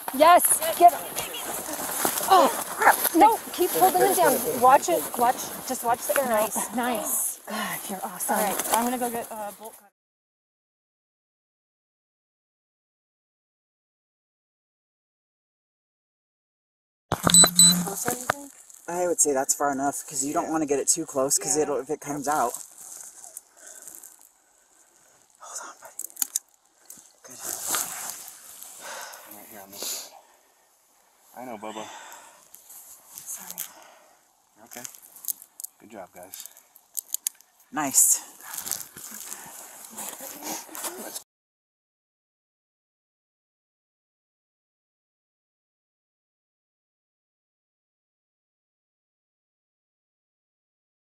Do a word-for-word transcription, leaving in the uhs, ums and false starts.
Yes, get him. Oh, crap. No, keep holding it down. Watch it, watch, just watch the arrow. Nice, nice. God, you're awesome. All right, I'm gonna go get a uh, bolt cutter. I would say that's far enough because you don't yeah. want to get it too close because yeah. it'll if it comes out. Hold on, buddy. Good. I'm right here on this side. I know, Bubba. Sorry. You're okay. Good job, guys. Nice.